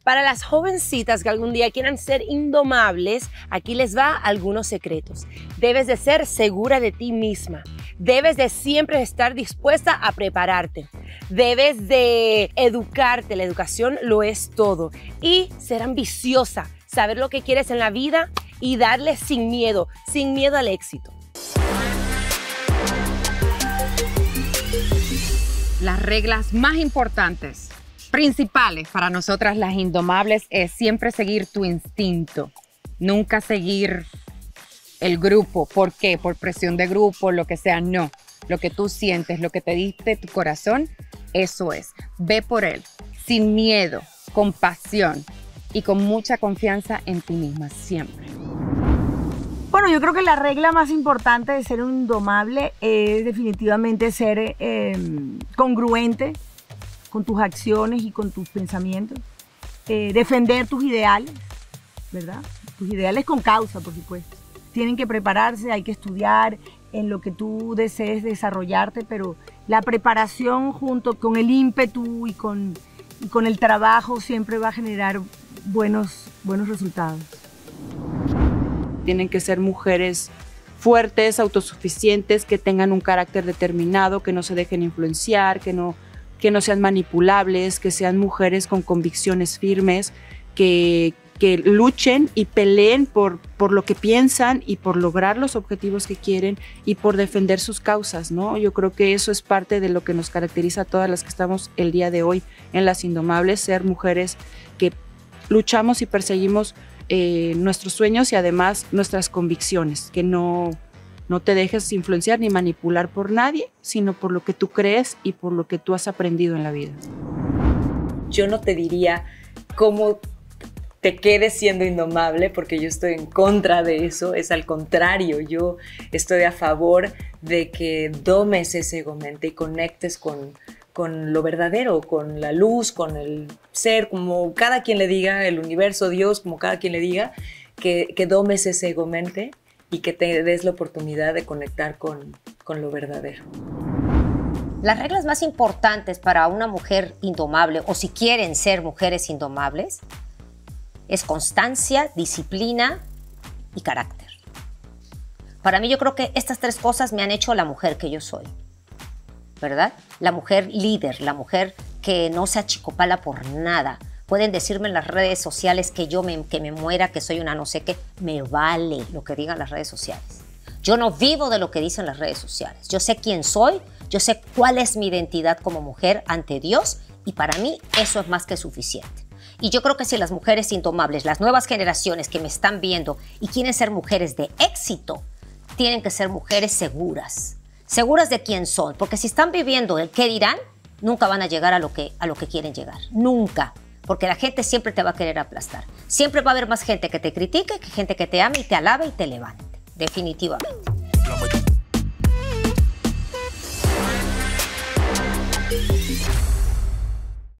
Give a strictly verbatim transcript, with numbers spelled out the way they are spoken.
Para las jovencitas que algún día quieran ser indomables, aquí les va algunos secretos. Debes de ser segura de ti misma. Debes de siempre estar dispuesta a prepararte. Debes de educarte. La educación lo es todo. Y ser ambiciosa, saber lo que quieres en la vida y darle sin miedo, sin miedo al éxito. Las reglas más importantes, principales para nosotras las indomables, es siempre seguir tu instinto, nunca seguir el grupo. ¿Por qué? Por presión de grupo, lo que sea, no. Lo que tú sientes, lo que te diste tu corazón, eso es. Ve por él, sin miedo, con pasión y con mucha confianza en ti misma, siempre. Bueno, yo creo que la regla más importante de ser un indomable es definitivamente ser eh, congruente con tus acciones y con tus pensamientos. Eh, defender tus ideales, ¿verdad? Tus ideales con causa, por supuesto. Tienen que prepararse, hay que estudiar en lo que tú desees desarrollarte, pero la preparación junto con el ímpetu y con, y con el trabajo siempre va a generar buenos, buenos resultados. Tienen que ser mujeres fuertes, autosuficientes, que tengan un carácter determinado, que no se dejen influenciar, que no, que no sean manipulables, que sean mujeres con convicciones firmes, que, que luchen y peleen por, por lo que piensan y por lograr los objetivos que quieren y por defender sus causas, ¿no? Yo creo que eso es parte de lo que nos caracteriza a todas las que estamos el día de hoy en Las Indomables, ser mujeres que luchamos y perseguimos Eh, nuestros sueños y además nuestras convicciones, que no, no te dejes influenciar ni manipular por nadie, sino por lo que tú crees y por lo que tú has aprendido en la vida. Yo no te diría cómo te quedes siendo indomable, porque yo estoy en contra de eso, es al contrario, yo estoy a favor de que domes ese ego-mente y conectes con con lo verdadero, con la luz, con el ser, como cada quien le diga, el universo, Dios, como cada quien le diga, que, que domes ese ego-mente y que te des la oportunidad de conectar con, con lo verdadero. Las reglas más importantes para una mujer indomable, o si quieren ser mujeres indomables, es constancia, disciplina y carácter. Para mí, yo creo que estas tres cosas me han hecho la mujer que yo soy, ¿verdad? La mujer líder, la mujer que no se achicopala por nada. Pueden decirme en las redes sociales que yo me, que me muera, que soy una no sé qué. Me vale lo que digan las redes sociales. Yo no vivo de lo que dicen las redes sociales. Yo sé quién soy, yo sé cuál es mi identidad como mujer ante Dios y para mí eso es más que suficiente. Y yo creo que si las mujeres indomables, las nuevas generaciones que me están viendo y quieren ser mujeres de éxito, tienen que ser mujeres seguras. Seguras de quién son, porque si están viviendo el qué dirán, nunca van a llegar a lo que, a lo que quieren llegar. Nunca. Porque la gente siempre te va a querer aplastar. Siempre va a haber más gente que te critique que gente que te ame y te alabe y te levante. Definitivamente.